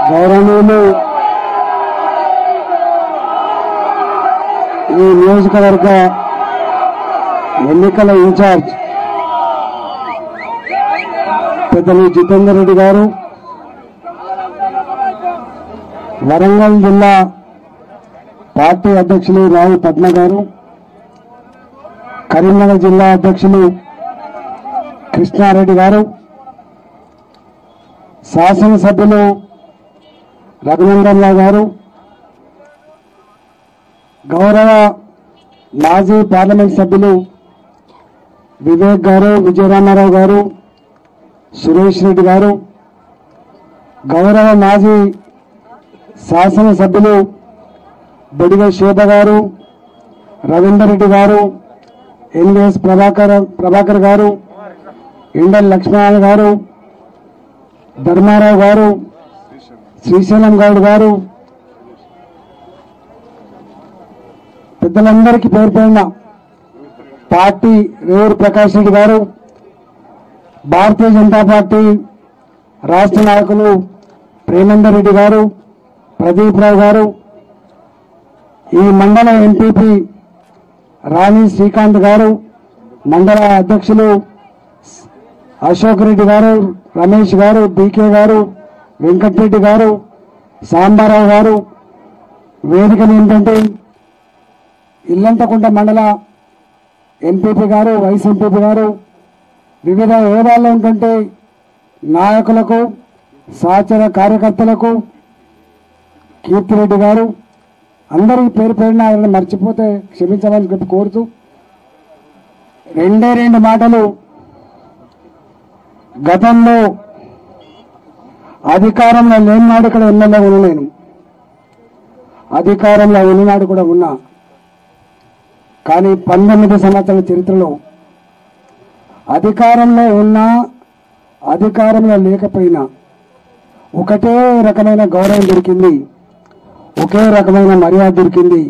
గౌరవనీయులు ఈ నియోజకవర్గ ఎన్నికల ఇన్ఛార్జ్ పెద్దలు జితేందర్ రెడ్డి గారు, వరంగల్ జిల్లా పార్టీ అధ్యక్షులు రావు పద్మ గారు, కరీంనగర్ జిల్లా అధ్యక్షులు కృష్ణారెడ్డి గారు, శాసనసభ్యులు రఘునందన్ రావు గారు, గౌరవ మాజీ పార్లమెంట్ సభ్యులు వివేక్ గారు, విజయరామారావు గారు, సురేష్ రెడ్డి గారు, గౌరవ మాజీ శాసనసభ్యులు బొడిగ శోభ గారు, రవీందర్ రెడ్డి గారు, ఎన్వీఎస్ ప్రభాకర్ గారు, ఇండల్ లక్ష్మణ్ గారు, ధర్మారావు గారు, శ్రీశైలం గౌడ్ గారు, పెద్దలందరికీ పేరు పేరున పార్టీ రేవూరు ప్రకాష్ రెడ్డి గారు, భారతీయ జనతా పార్టీ రాష్ట్ర నాయకులు ప్రేమేందర్ రెడ్డి గారు, ప్రదీప్ రావు గారు, ఈ మండల ఎంపీపీ రాణి శ్రీకాంత్ గారు, మండల అధ్యక్షులు అశోక్ రెడ్డి గారు, రమేష్ గారు, బీకే గారు, వెంకటరెడ్డి గారు, సాంబారావు గారు, వేదికలు ఏంటంటే ఇల్లంతకుంట మండల ఎంపీపీ గారు, వైస్ ఎంపీపీ గారు, వివిధ హోదాల్లో ఉంటుంటే నాయకులకు, సహచర కార్యకర్తలకు, కీర్తిరెడ్డి గారు, అందరికీ పేరు పేరున ఎవరైనా మర్చిపోతే క్షమించమని చెప్పి కోరుతూ రెండు మాటలు. గతంలో అధికారంలో లేనినాడు ఇక్కడ ఎమ్మెల్యే ఉన్నాను, అధికారంలో ఉన్ననాడు కూడా ఉన్నా. కానీ 19 సంవత్సరాల చరిత్రలో అధికారంలో ఉన్నా అధికారంలో లేకపోయినా ఒకటే రకమైన గౌరవం దొరికింది, ఒకే రకమైన మర్యాద దొరికింది,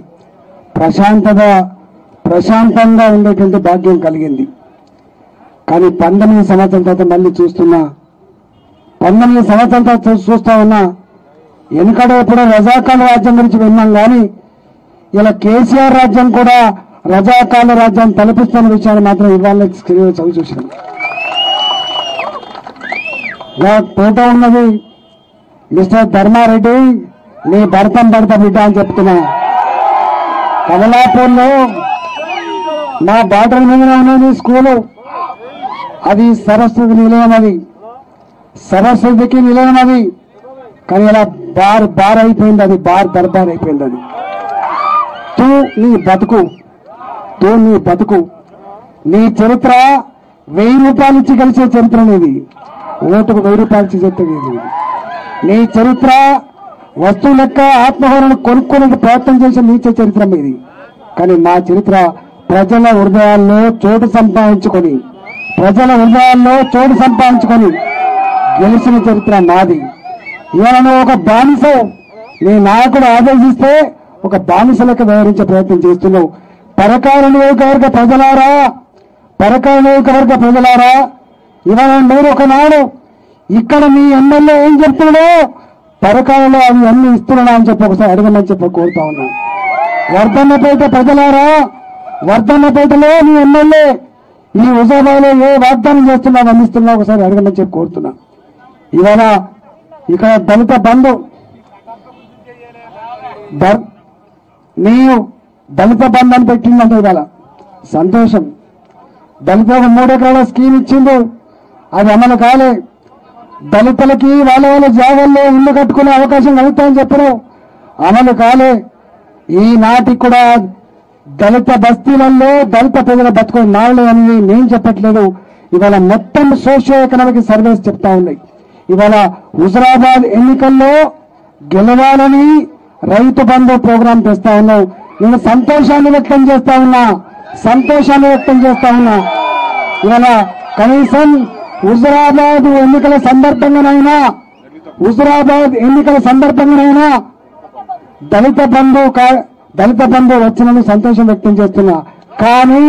ప్రశాంతంగా ఉండేటువంటి భాగ్యం కలిగింది. కానీ 19 సంవత్సరాల తర్వాత మళ్ళీ చూస్తున్నా, 19 సంవత్సరాల తర్వాత చూస్తా ఉన్నా, వెనుకడ ఎప్పుడో రజాకాల రాజ్యం గురించి విన్నాం. కానీ ఇలా కేసీఆర్ రాజ్యం కూడా రజాకాల రాజ్యాన్ని తలపిస్తున్న విషయాన్ని మాత్రం ఇవాళ స్క్రీన్ చదివి చూసాం. ఫోటో ఉన్నది మిస్టర్ ధర్మారెడ్డి, నీ భర్తం బిడ్డ అని చెప్తున్నా. కమలాపూర్లో మా బాటల మీద ఉన్నది స్కూలు, అది సరస్వతి నిలయం, అది సరస్వతికి నిలయం అది. కానీ ఇలా బార్ అయిపోయింది, అది దర్బార్ అయిపోయింది. అది నీ బతుకు నీ చరిత్ర 1000 రూపాయలు ఇచ్చి కలిసే చరిత్ర అనేది, ఓటుకు 1000 రూపాయలు ఇచ్చి చెప్తుంది. నీ చరిత్ర వస్తువు లెక్క ఆత్మహరణ కొనుక్కునే ప్రయత్నం చేసి నీచే చరిత్ర మీది. కానీ మా చరిత్ర ప్రజల హృదయాల్లో చోటు సంపాదించుకొని గెలిచిన చరిత్ర మాది. ఇవాళ ఒక బానిస, నీ నాయకుడు ఆదేశిస్తే ఒక బానిస లెక్క వ్యవహరించే ప్రయత్నం చేస్తున్నావు. పరకాల నియోజకవర్గ ప్రజలారా, ఇవాళ మీరు ఒకనాడు ఇక్కడ మీ ఎమ్మెల్యే ఏం చెప్తున్నాడో పరకాలలో అవి అన్ని ఇస్తున్నాడా అని చెప్పి ఒకసారి అడగమని చెప్పి కోరుతా ఉన్నాను. వర్ధన్నపేట ప్రజలారా, వర్ధన్నపేటలో మీ ఎమ్మెల్యే ఈ హుజాబాద్లో ఏ వాగ్దానం చేస్తున్నా అందిస్తున్నా ఒకసారి అడగమని చెప్పి కోరుతున్నా. ఇవాళ ఇక్కడ దళిత బంధు నీవు దళిత బంధు అని పెట్టిందంటే ఇవాళ సంతోషం. దళిత 3 ఎకరాల స్కీమ్ ఇచ్చిండు, అది అమలు కాలే. దళితులకి వాళ్ళ జాగాల్లో ఇల్లు కట్టుకునే అవకాశం కలుగుతాయని చెప్పరు, అమలు కాలే. ఈనాటికి కూడా దళిత బస్తీలలో దళిత ప్రజల బతుకు నాళ్ళు అనేది నేను చెప్పట్లేదు. ఇవాళ మొత్తం సోషియో ఎకనామిక్ సర్వేస్ చెప్తా ఉన్నాయి. ఇవాళ హుజరాబాద్ ఎన్నికల్లో గెలవాలని రైతు బంధు ప్రోగ్రాం తెస్తా ఉన్నావు. నేను సంతోషాన్ని వ్యక్తం చేస్తా ఉన్నా. ఇవాళ కనీసం హుజరాబాద్ ఎన్నికల సందర్భంగానైనా దళిత బంధు వచ్చినందుకు సంతోషం వ్యక్తం చేస్తున్నా. కానీ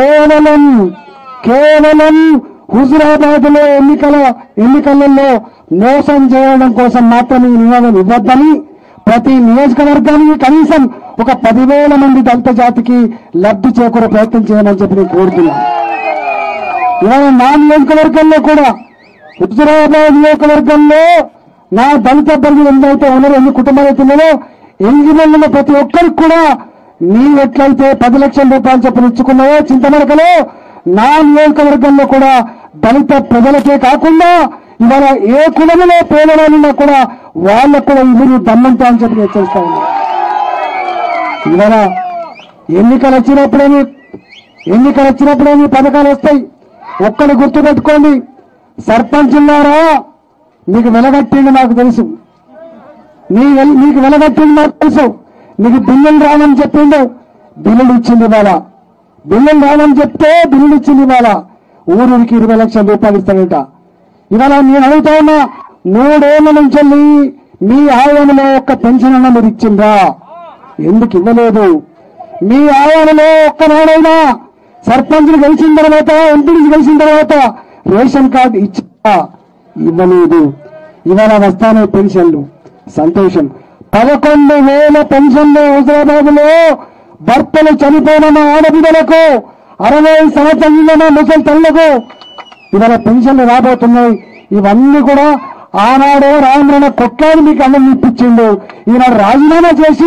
కేవలం హుజరాబాద్ లో ఎన్నికలలో మోసం చేయడం కోసం మాత్రమే ఈ నినాదం ఇవ్వద్దని ప్రతి నియోజకవర్గానికి కనీసం ఒక 10,000 మంది దళిత జాతికి లబ్ధి చేకూరే ప్రయత్నం చేయమని చెప్పి నేను కోరుతున్నాను. ఇవాళ నా నియోజకవర్గంలో కూడా హుజూరాబాద్ నియోజకవర్గంలో నా దళిత అభ్యర్థులు ఎందైతే ఉన్నారో, ఎన్ని కుటుంబాలు అయితే ఉన్నారో, ఎలిజిబుల్ ఉన్న ప్రతి ఒక్కరికి కూడా నీళ్ళు ఎట్లయితే 10 లక్షల రూపాయలు చొప్పున ఇచ్చుకున్నాయో చింతమడకలో, నా నియోజకవర్గంలో కూడా దళిత ప్రజలకే కాకుండా ఇవాళ ఏ కులంలో పేదవాళ్ళున్నా కూడా వాళ్ళకు కూడా ఇల్లు దమ్మంతా అని చెప్పి హెచ్చరిస్తా ఉన్నా. ఇవాళ ఎన్నికలు వచ్చినప్పుడేమి పథకాలు వస్తాయి. ఒక్కడు గుర్తుపెట్టుకోండి, సర్పంచులారా మీకు వెలగట్టింది నాకు తెలుసు, మీకు వెలగట్టింది నాకు తెలుసు. మీకు బిల్లులు రావని చెప్పిండు, బిల్లులు ఇచ్చింది ఇవాళ. బిల్లులు రావని చెప్తే బిల్లులు ఇచ్చింది ఇవాళ. ఊరికి 20 లక్షల రూపాయలు ఇస్తాడట. ఇవాళ నేను అడుగుతా ఉన్నా, 3 ఏళ్ల నుంచి మీ ఆయంలో ఒక్క పెన్షన్ అన్న మీరు ఇచ్చిండ్రా? ఎందుకు ఇవ్వలేదు? మీ ఆయంలో ఒక్కనాడైనా సర్పంచ్లు గెలిచిన తర్వాత, ఎంపీడీలు గెలిచిన తర్వాత రేషన్ కార్డు ఇచ్చా? ఇవ్వలేదు. ఇవాళ వస్తానే పెన్షన్లు, సంతోషం. 11,000 పెన్షన్లు హుజూరాబాద్ లో భర్తలు చనిపోయిన మా ఆడబిడ్డలకు, 60 సంవత్సరాల ముసలి తల్లులకు ఇవాళ పెన్షన్లు రాబోతున్నాయి. ఇవన్నీ కూడా ఆనాడు రామరణ కొట్లాడి మీకు అన్నం ఇప్పించిండు. ఈనాడు రాజీనామా చేసి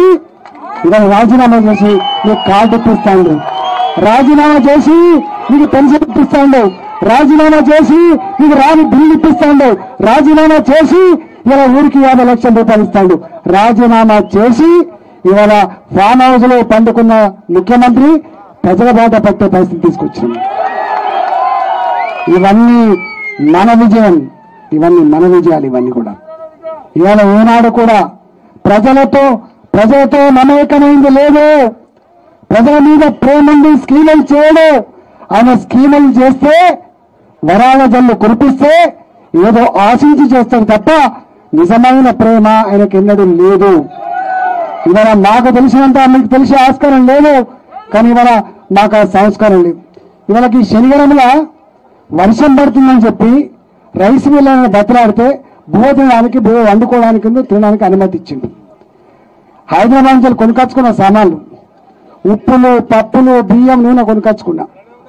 మీకు కార్డు ఇప్పిస్తాడు, రాజీనామా చేసి మీకు పెన్షన్ ఇప్పిస్తాడు, రాజీనామా చేసి మీకు రాని బిల్లు ఇప్పిస్తాడు, రాజీనామా చేసి ఇవాళ ఊరికి 50 లక్షల రూపాయలు ఇస్తాడు. రాజీనామా చేసి ఇవాళ ఫామ్ హౌస్ లో పండుకున్న ముఖ్యమంత్రి ప్రజల బాట పట్టే పరిస్థితి తీసుకొచ్చింది. ఇవన్నీ మన విజయాలు. ఇవన్నీ కూడా ఇవాళ ఏనాడు కూడా ప్రజలతో మమేకమైంది లేదు. ప్రజల మీద ప్రేమండి స్కీములు చేయడు. ఆయన స్కీములు చేస్తే, వరాల జల్లు కురిపిస్తే ఏదో ఆశించి చేస్తాడు తప్ప నిజమైన ప్రేమ ఆయనకు ఎన్నడూ లేదు. ఇవాళ మాకు తెలిసినంత మీకు తెలిసే ఆస్కారం లేదు, కానీ ఇవాళ మాకు ఆ సంస్కారం లేదు. ఇవాళకి శనిగరంలో వర్షం పడుతుందని చెప్పి రైస్ మిల్లను బతలాడితే భోజనానికి వండుకోవడానికి తినడానికి అనుమతి ఇచ్చింది. హైదరాబాద్ నుంచి కొనుకొచ్చుకున్న సామాన్లు, ఉప్పులు, పప్పులు, బియ్యం, నూనె కొనుకొచ్చుకున్నా.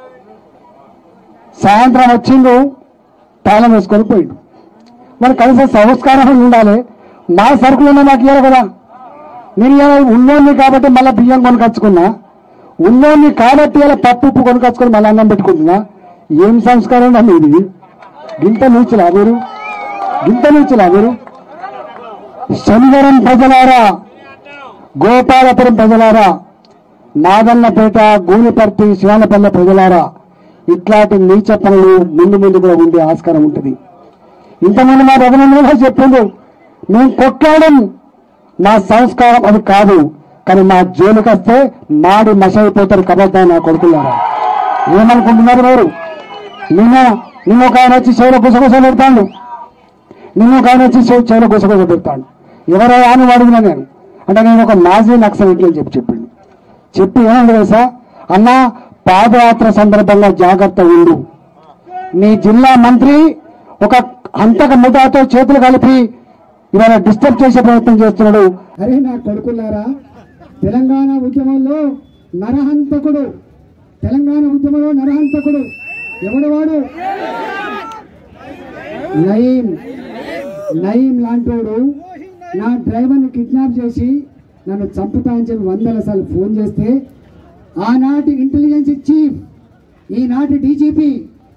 సాయంత్రం వచ్చిండు, తాళం వేసుకొని పోయిండు. మరి కనీసం సంస్కారం ఉండాలి. మా సరుకులు నాకు ఇవ్వాలి కదా. నేను ఉన్నోన్ని కాబట్టి మళ్ళీ బియ్యం కొనుకొచ్చుకున్నా, ఉన్నోన్ని కాబట్టి ఇలా పప్పు ఉప్పు కొనుకొచ్చుకొని మళ్ళీ అన్నం పెట్టుకుంటున్నా. ఏం సంస్కారం అండి ఇది? గింత నీచులా మీరు? శనివరం ప్రజలారా, గోపాలపురం ప్రజలారా, నాదన్నపేట, గూనిపర్తి, శివానపల్లె ప్రజలారా, ఇట్లాంటి నీచ పనులు ముందు కూడా ఉండే ఆస్కారం ఉంటుంది. ఇంతమంది మా రఘునందన చెప్పిండు, మేము కొట్లాడడం మా సంస్కారం అది కాదు, కానీ మా జైలుకి వస్తే మాడి మసైపోతారు కబద్దా నా కొడుకులారా. ఏమనుకుంటున్నారు మీరు? నిన్న ఒక ఆయన వచ్చి చెవులో గుసగుస పెడతాడు, ఎవరో అని అడిగినా నేను అంటే నేను ఒక మాజీ నక్సలైట్ అని చెప్పి ఏమంటే తెలుసా అన్న, పాదయాత్ర సందర్భంగా జాగ్రత్త ఉండు. మీ జిల్లా మంత్రి ఒక హంతక ముఠాతో చేతులు కలిపి ఇవాళ డిస్టర్బ్ చేసే ప్రయత్నం చేస్తున్నాడు. అరే నా కొడుకులారా, తెలంగాణ ఉద్యమంలో నరహంతకుడు ఎవడు వాడు? నయీం లాంటోడు నా డ్రైవర్ని కిడ్నాప్ చేసి నన్ను చంపుతా అని చెప్పి 100 సార్లు ఫోన్ చేస్తే ఆనాటి ఇంటెలిజెన్స్ చీఫ్, ఈనాటి డీజీపీ,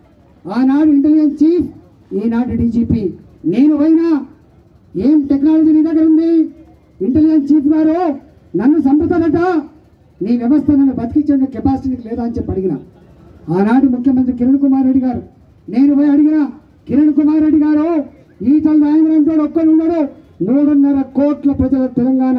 నేను పోయినా ఏం టెక్నాలజీ నీ దగ్గర ఉంది? ఇంటెలిజెన్స్ చీఫ్ గారు నన్ను చంపుతారట, నీ వ్యవస్థ నన్ను బతికించే కెపాసిటీ లేదా అని చెప్పి అడిగిన ఆనాటి ముఖ్యమంత్రి కిరణ్ కుమార్ రెడ్డి గారు. నేను పోయి అడిగిన, కిరణ్ కుమార్ రెడ్డి గారు ఈటల రాజేంద్ర ఒక్కడు ఉన్నాడు, 3.5 కోట్ల ప్రజల తెలంగాణ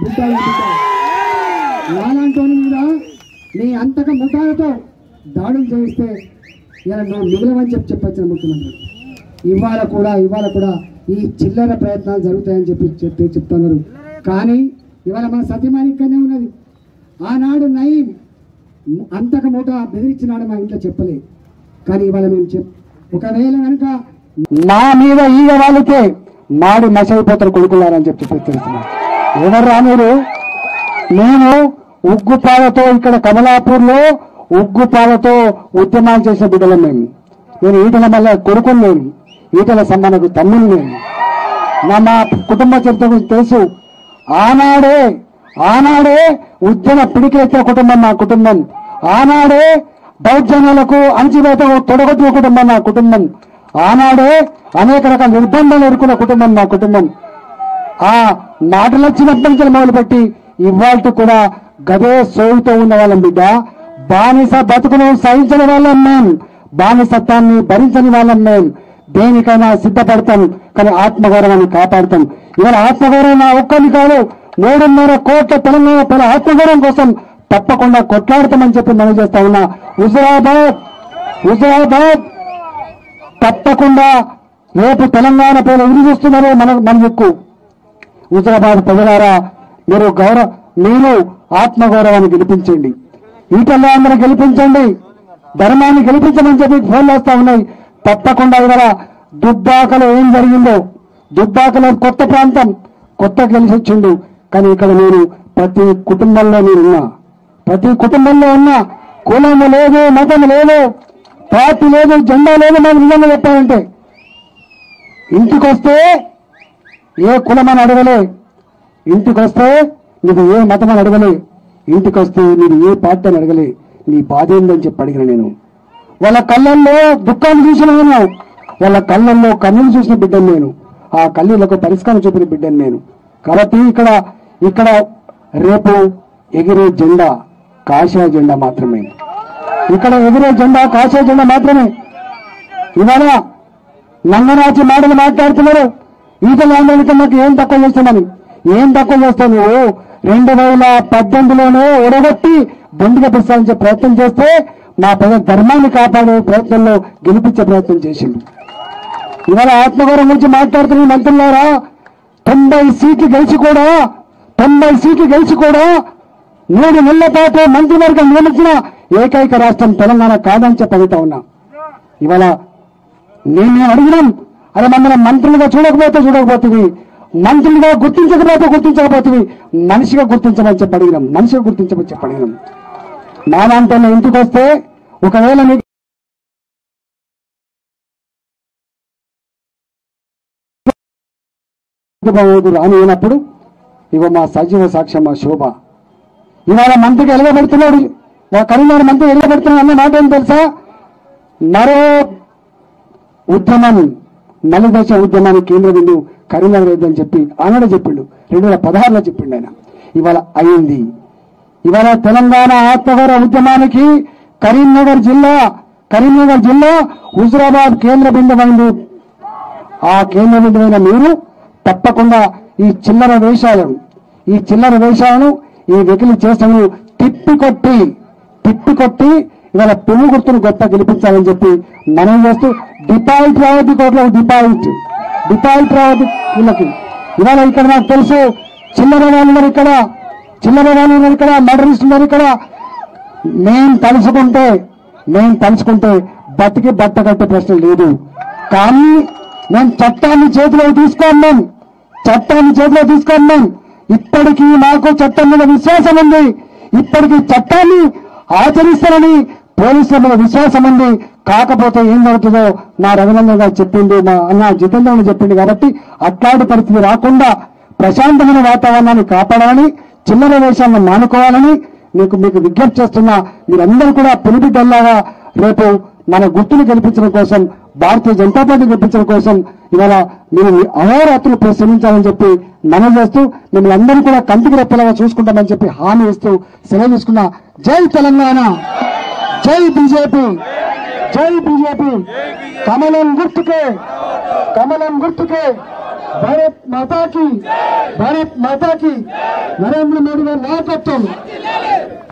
నాలాంటి మీద నీ అంతక ముఠాలతో దాడులు చేయిస్తే ఇలా నువ్వు మిగిలవని చెప్పొచ్చిన ముఖ్యమంత్రి. ఇవాళ కూడా ఈ చిల్లర ప్రయత్నాలు జరుగుతాయని చెప్పి చెప్తున్నారు. కానీ ఇవాళ మన సత్యమాని ఇక్కడనే ఉన్నది. ఆనాడు నయీం అంతక మూట బెదిరించినాడు, మా ఇంట్లో చెప్పలేదు. కానీ ఇవాళ మేము ఒకవేళ కనుక నా మీద ఈగ వాలితే మాడి మసైపోతారు కొడుకున్నారని చెప్పి హెచ్చరిస్తున్నారు. ఎవర్రా మీరు? నేను ఉగ్గుపాలతో ఇక్కడ కమలాపూర్లో ఉగ్గుపాలతో ఉద్యమాలు చేసిన బిడ్డలం మేము. నేను ఈటల మళ్ళీ కొడుకుని, నేను ఈటల సమ్మానకు తమ్ముని, నేను మా కుటుంబ చరిత్ర గురించి తెలుసు. ఆనాడే ఉద్యమ పిడికిలెత్తిన కుటుంబం మా కుటుంబం. ఆనాడే దౌర్జన్యాలకు అణచివేతకు తొడగొట్టిన కుటుంబం నా కుటుంబం. ఆనాడే అనేక రకాల నిర్బంధాలు ఎదుర్కొన్న కుటుంబం నా కుటుంబం. ఆ మాటలు వచ్చినప్పటి నుంచి మొదలుపెట్టి ఇవాళ కూడా గదే సోయుతో ఉన్న వాళ్ళం బిడ్డ. బానిస బతుకును సహించిన వాళ్ళం మేం, బానిసత్వాన్ని భరించని వాళ్ళం మేం. దేనికైనా సిద్ధపడతాం, కానీ ఆత్మగౌరవాన్ని కాపాడుతాం. ఇవాళ ఆత్మగౌరవం నా ఒక్కరిని కాదు, 3.5 కోట్ల తెలంగాణ ప్రజల ఆత్మగౌరవం కోసం తప్పకుండా కొట్లాడతామని చెప్పి మనం చేస్తా ఉన్నా. హుజురాబాద్ తప్పకుండా రేపు తెలంగాణ ప్రజలు ఎదురు చూస్తున్నారు మన దిక్కు. హుజురాబాద్ ప్రజలారా, మీరు ఆత్మగౌరవాన్ని గెలిపించండి, ఈటల్లో అందరూ గెలిపించండి, ధర్మాన్ని గెలిపించమని చెప్పి ఫోన్లు వస్తా ఉన్నాయి. తప్పకుండా ఇవాళ దుబ్బాకలో ఏం జరిగిందో, దుబ్బాకలో కొత్త ప్రాంతం, కొత్త గెలిచి వచ్చిండు. కానీ ఇక్కడ నేను ప్రతి కుటుంబంలో నేనున్నా, ప్రతి కుటుంబంలో ఉన్నా. కులం లేదు, మతం లేదు, పార్టీ లేదు, జెండా లేదు. మాకు నిజంగా చెప్పాలంటే ఇంటికొస్తే ఏ కులం అని అడగలే, ఇంటికొస్తే నీకు ఏ మతం అని అడగలే, ఇంటికొస్తే నీకు ఏ పార్టీ అని అడగలే. నీ బాధ ఏందని చెప్పి అడిగిన నేను. వాళ్ళ కళ్ళల్లో దుఃఖాన్ని చూసిన నేను, వాళ్ళ కళ్ళల్లో కన్నులు చూసిన బిడ్డను నేను, ఆ కళ్ళకు పరిష్కారం చూపిన బిడ్డను నేను. కాబట్టి ఇక్కడ రేపు ఎగిరే జెండా కాషాయ జెండా మాత్రమే. ఇక్కడ ఎగిరే జెండా కాషాయ జెండా మాత్రమే. ఇవాళ నంగనాచి మాటలు మాట్లాడుతున్నారు. ఈటల రాజేందర్ నాకు ఏం తక్కువ చేస్తామని. ఏం తక్కువ చేస్తావు నువ్వు? 2018లోనే ఒడగొట్టి బొండిగా ప్రస్తావించే ప్రయత్నం చేస్తే మా ప్రజల ధర్మాన్ని కాపాడే ప్రయత్నంలో గెలిపించే ప్రయత్నం చేసింది. ఇవాళ ఆత్మగౌరవం గురించి మాట్లాడుతున్న మంత్రులారా, 90 సీట్లు గెలిచి కూడా 3 నెలల పాటు మంత్రివర్గం నియమించిన ఏకైక రాష్ట్రం తెలంగాణ కాదని చెప్పగలుగుతా ఉన్నా. ఇవాళ నేను అడిగినాం, అది మమ్మల్ని మంత్రులుగా చూడకపోతుంది, మంత్రులుగా గుర్తించకపోతుంది, మనిషిగా గుర్తించమని చెప్పి అడిగినాం, మనిషిగా గుర్తించమని చెప్పి అడిగినాం. నానాంతో ఇంటికి వస్తే ఒకవేళ మీకు రానినప్పుడు ఇగో మా సజీవ సాక్ష్యం మా శోభ. ఇవాళ మంత్రికి ఎలగబెడుతున్నాడు, కరీంనగర్ మంత్రి ఎలగబెడుతున్నాడు అన్న మాట ఏం తెలుసా? మరో ఉద్యమం, నలుదశ ఉద్యమానికి కేంద్ర బిందువు కరీంనగర్ అని చెప్పి ఆనాడే చెప్పిండు, 2016లో చెప్పిండు ఆయన. ఇవాళ అయింది. ఇవాళ తెలంగాణ ఆత్మగౌరవ ఉద్యమానికి కరీంనగర్ జిల్లా హుజురాబాద్ కేంద్ర బిందువైంది. ఆ కేంద్ర బిందువైన మీరు తప్పకుండా ఈ చిల్లర వేషాలను ఈ వెకిలి చేసను తిప్పికొట్టి ఇవాళ పెను గుర్తును గొప్ప గెలిపించాలని చెప్పి మనం చేస్తూ డిపాజిట్ రావద్దు కోట్ల డిపాజిట్ రావద్దు వీళ్ళకి. ఇవాళ ఇక్కడ నాకు తెలుసు చిల్లర వాళ్ళు ఉన్నారు ఇక్కడ, మర్డరిస్ట్ ఉన్నారు ఇక్కడ. మేము తలుచుకుంటే బతికి బట్ట కట్టే ప్రశ్న లేదు. కానీ మేము చట్టాన్ని చేతిలోకి తీసుకోన్నాం. ఇప్పటికీ మాకు చట్టం మీద విశ్వాసం ఉంది, ఇప్పటికీ చట్టాన్ని ఆచరిస్తారని పోలీసుల మీద విశ్వాసం ఉంది. కాకపోతే ఏం జరుగుతుందో మా రఘునందన్ గారు చెప్పిండు, మా అన్న జితేంద్ర చెప్పిండు. కాబట్టి అట్లాంటి పరిస్థితి రాకుండా ప్రశాంతమైన వాతావరణాన్ని కాపాడాలని, చిల్లర వేషాలను మానుకోవాలని మీకు విజ్ఞప్తి చేస్తున్నా. మీరందరూ కూడా పులిబిడ్డల్లాగా రేపు మన గుర్తులు గెలిపించడం కోసం, భారతీయ జనతా పార్టీ గెలిపించడం కోసం ఇవాళ మీరు అహోరాత్రులు పరిశ్రమించాలని చెప్పి మనం చేస్తూ మిమ్మల్ని అందరూ కూడా కంటికి రెప్పలాగా చూసుకుంటామని చెప్పి హామీ ఇస్తూ సెలవు తీసుకున్నా. జై తెలంగాణ, జై బీజేపీ, కమలం గుర్తుకే, భారత్ మాతాకి, నరేంద్ర మోడీ గారి నాయకత్వం.